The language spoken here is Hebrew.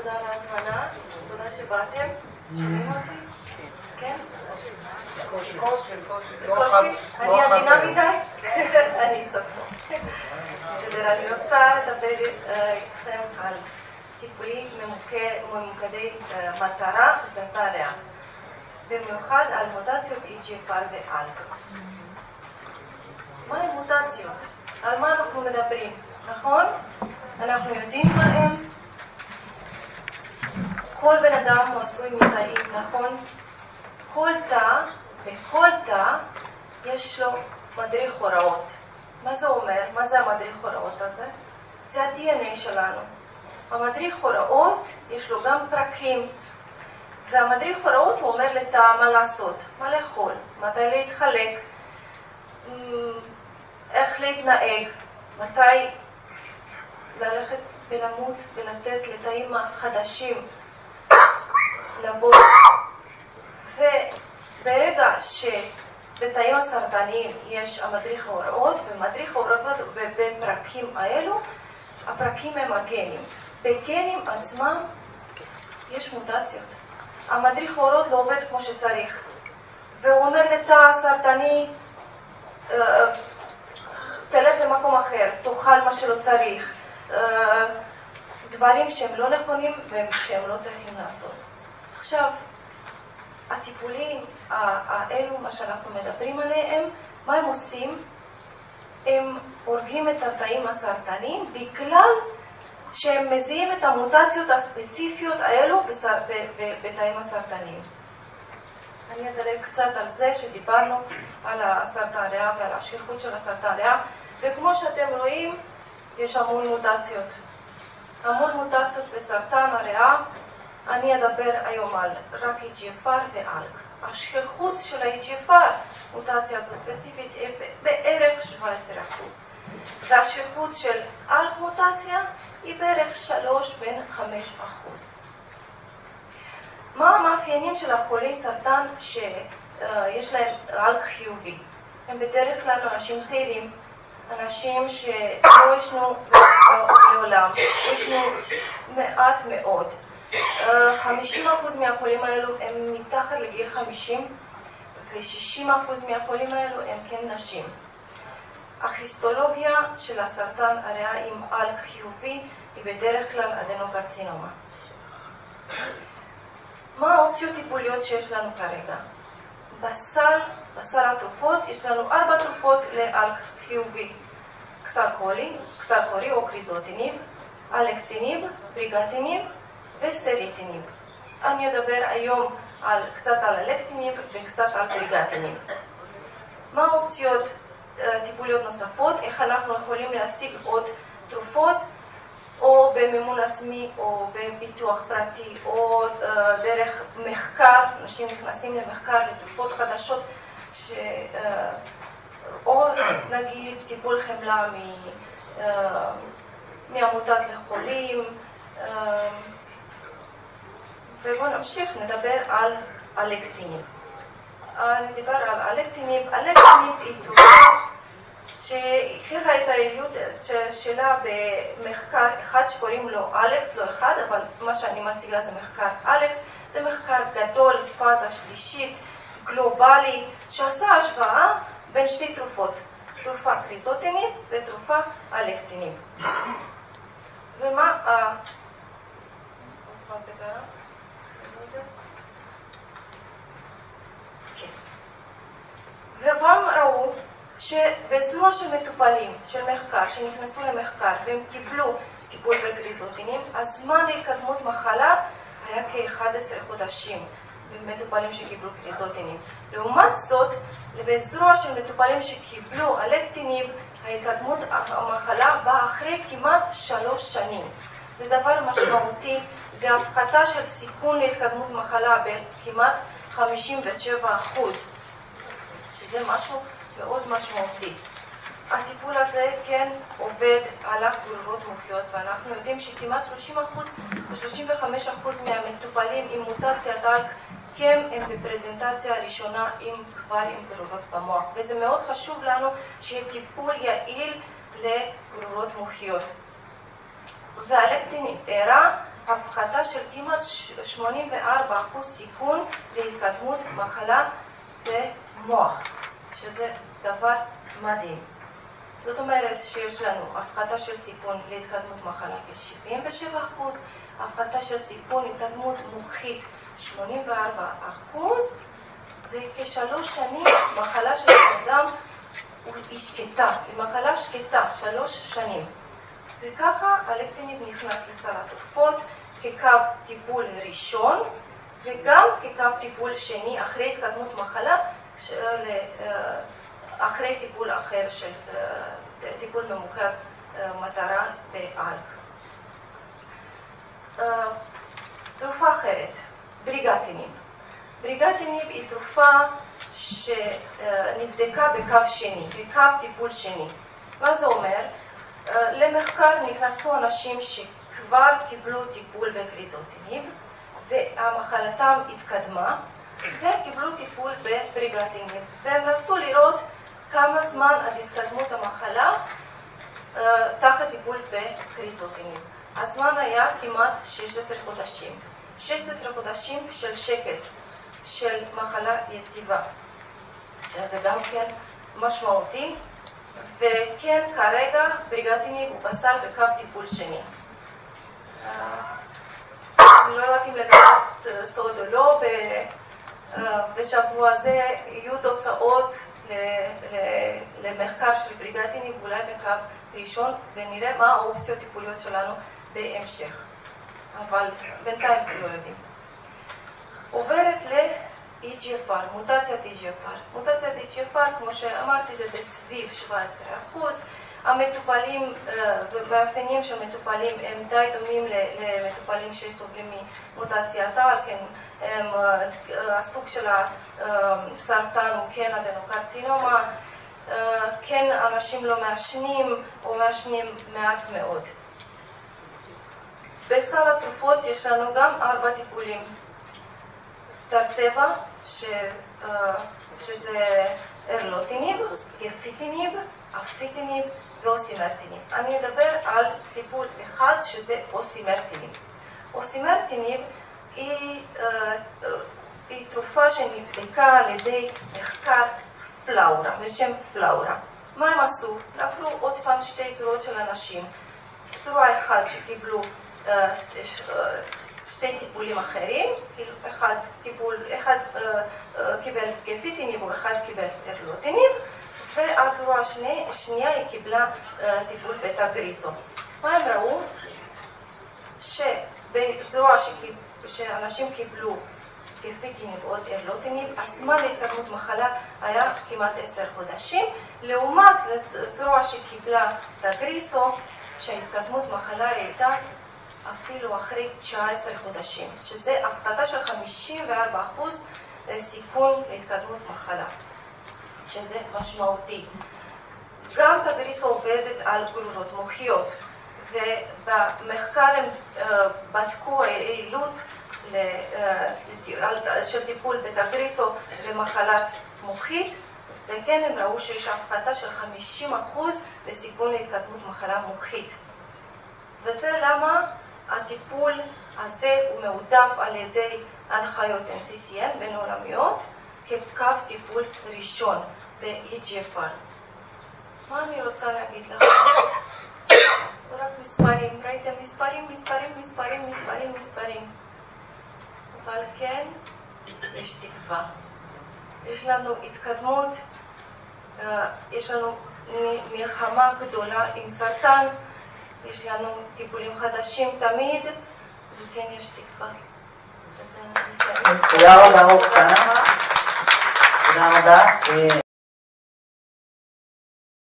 תודה על ההזמנה, תודה שבאתם. שומעים אותי? כן? בקושי. אני עדינה מדי? אני אצעק טוב. בסדר, אני רוצה לדבר איתכם על טיפולים ממוקדי מטרה בסרטן ריאה. במיוחד על מוטציות EGFR ואלק. מה הן מוטציות? על מה אנחנו מדברים? נכון? אנחנו יודעים מה הם. כל בן אדם הוא עשוי מתאים, נכון? בכל תא יש לו מדריך הוראות. מה זה אומר? מה זה המדריך הוראות הזה? זה ה-DNA שלנו. המדריך הוראות יש לו גם פרקים. והמדריך הוראות הוא אומר לתא מה לעשות, מה לאכול, מתי להתחלק, איך להתנהג, מתי ללכת ולמות ולתת לתאים החדשים לבוא. וברגע שבתאים הסרטניים יש המדריך ההוראות, ומדריך ההוראות בפרקים האלו, הפרקים הם הגנים. בגנים עצמם יש מוטציות. המדריך ההוראות לא עובד כמו שצריך. והוא אומר לתא הסרטני, תלך למקום אחר, תאכל מה שלא צריך. דברים שהם לא נכונים ושהם לא צריכים לעשות. עכשיו, הטיפולים האלו, מה שאנחנו מדברים עליהם, מה הם עושים? הם הורגים את התאים הסרטניים בגלל שהם מזיעים את המוטציות הספציפיות האלו בתאים הסרטניים. אני אדלג קצת על זה שדיברנו על הסרטן ריאה ועל השכיחות של הסרטן ריאה, וכמו שאתם רואים, יש המון מוטציות. המון מוטציות בסרטן הריאה. אני אדבר היום על רק EGFR ואלק. השכיחות של ה-EGFR, מוטציה הזאת ספציפית, היא בערך 17%. והשכיחות של אלק מוטציה היא בערך 3-5%. מה המאפיינים של החולי סרטן שיש להם אלק חיובי? הם בדרך כלל אנשים צעירים, אנשים שלא ישנו לעולם, ישנו מעט מאוד. 50% מהחולים האלו הם מתחת לגיל 50, ו-60% מהחולים האלו הם כן נשים. ההיסטולוגיה של הסרטן הריאה עם אלק חיובי היא בדרך כלל אדנוקרצינומה. מה האופציות טיפוליות שיש לנו כרגע? בסל התרופות יש לנו 4 תרופות לאלק חיובי. קסלקורי או קריזוטינib, אלקטינib, בריגטינib וסטריטינib. אני אדבר היום קצת על אלקטינib וקצת על בריגטינib. מה האופציות טיפוליות נוספות? איך אנחנו יכולים להשיג עוד תרופות, או במימון עצמי, או בביטוח פרטי, או דרך מחקר. אנשים נכנסים למחקר לתרופות חדשות, או נגיד טיפול חמלה מעמותת לחולים. ובואו נמשיך, נדבר על אלקטינib. נדבר על אלקטינib. אלקטינib היא תרופה שהוכיחה את היעילות שלה במחקר אחד שקוראים לו אלכס, לא אחד, אבל מה שאני מציגה זה מחקר אלכס. זה מחקר גדול, פאזה שלישית, גלובלי, שעשה השוואה בין שתי תרופות, תרופה קריזוטינib ותרופה אלקטינib. ומה מה זה קרה? והם ראו שבזרוע של מטופלים, של מחקר, שנכנסו למחקר והם קיבלו טיפול בקריזוטינib, הזמן להתקדמות מחלה היה כ-11 חודשים במטופלים שקיבלו קריזוטינib. לעומת זאת, בזרוע של מטופלים שקיבלו אלקטינib, ההתקדמות המחלה באה אחרי כמעט 3 שנים. זה דבר משמעותי, זה הפחתה של סיכון להתקדמות מחלה בכמעט 57%, שזה משהו מאוד משמעותי. הטיפול הזה כן עובד על גרורות מוחיות, ואנחנו יודעים שכמעט 30% ו-35% מהמטופלים עם מוטציית אלק כן הם בפרזנטציה הראשונה כבר עם גרורות במוח, וזה מאוד חשוב לנו שיהיה טיפול יעיל לגרורות מוחיות. והאלקטינib הראה הפחתה של כמעט 84% סיכון להתקדמות מחלה במוח, שזה דבר מדהים. זאת אומרת שיש לנו הפחתה של סיכון להתקדמות מחלה כ-77%, הפחתה של סיכון להתקדמות מוחית 84%, וכ3 שנים מחלה של אדם היא שקטה, היא מחלה שקטה, 3 שנים. וככה הלקטינib נכנס לסל התרופות כקו טיפול ראשון, וגם כקו טיפול שני אחרי התקדמות מחלה, אחרי טיפול אחר של טיפול ממוקד מטרה באלק. תרופה אחרת, בריגטינib. בריגטינib היא תרופה שנבדקה בקו שני, בקו טיפול שני. מה זה אומר? למחקר נכנסו אנשים שכבר קיבלו טיפול בקריזוטינib והמחלתם התקדמה, והם קיבלו טיפול בבריגטינib, והם רצו לראות כמה זמן עד התקדמות המחלה תחת טיפול בקריזוטינib. הזמן היה כמעט 16 חודשים. 16 חודשים של שקט, של מחלה יציבה, שזה גם כן משמעותי. וכן, כרגע בריגטינib הוא פסל בקו טיפול שני. אני לא יודעת אם לגלות סוד או לא, בשבוע הזה יהיו תוצאות למחקר של בריגטינib אולי בקו ראשון, ונראה מה האופציות טיפוליות שלנו בהמשך. אבל בינתיים לא יודעים. עוברת ל-EGFR, מוטציית EGFR. מוטציית EGFR, כמו שאמרתי, זה בסביב 17%. המטופלים והמאפיינים של מטופלים הם די דומים למטופלים שסובלים ממוטציית ALK. הסוג של הסרטן הוא כן אדנוקרצינומה, כן אנשים לא מעשנים או מעשנים מעט מאוד. בסל התרופות יש לנו גם 4 טיפולים. טרסבה, שזה ארלוטינib, גרפיטינib, אפיטינib ואוסימרטינib. אני אדבר על טיפול אחד שזה אוסימרטינib. אוסימרטינib היא תרופה שנבדקה על ידי מחקר פלאורה, בשם פלאורה. מה הם עשו? לקחו עוד פעם 2 זרועות של אנשים. זרוע אחת שקיבלו 2 טיפולים אחרים, אחד קיבל גרפיטינib ואחד קיבל ארלוטינib, והזרוע השנייה היא קיבלה טיפול בטגריסו. מה הם ראו? שבזרוע שאנשים קיבלו גרפיטינib או ארלוטינib, הזמן להתקדמות מחלה היה כמעט 10 חודשים, לעומת זרוע שקיבלה טגריסו, שההתקדמות מחלה הייתה אפילו אחרי 19 חודשים, שזה הפחתה של 54% סיכון להתקדמות מחלה, שזה משמעותי. גם טגריסו עובדת על גרורות מוחיות, ובמחקר הם בדקו היעילות של טיפול בטגריסו למחלת מוחית, וכן הם ראו שיש הפחתה של 50% לסיכון להתקדמות מחלה מוחית. וזה למה הטיפול הזה הוא מעודף על ידי הנחיות NCCN בין עולמיות כקו טיפול ראשון ב-EGFR. מה אני רוצה להגיד לכם? רק מספרים, ראיתם מספרים, מספרים, מספרים, מספרים, מספרים. אבל כן, יש תקווה. יש לנו התקדמות, יש לנו מלחמה גדולה עם סרטן, יש לנו טיפולים חדשים תמיד, וכן יש תקווה. תודה רבה רוקסנה. תודה רבה.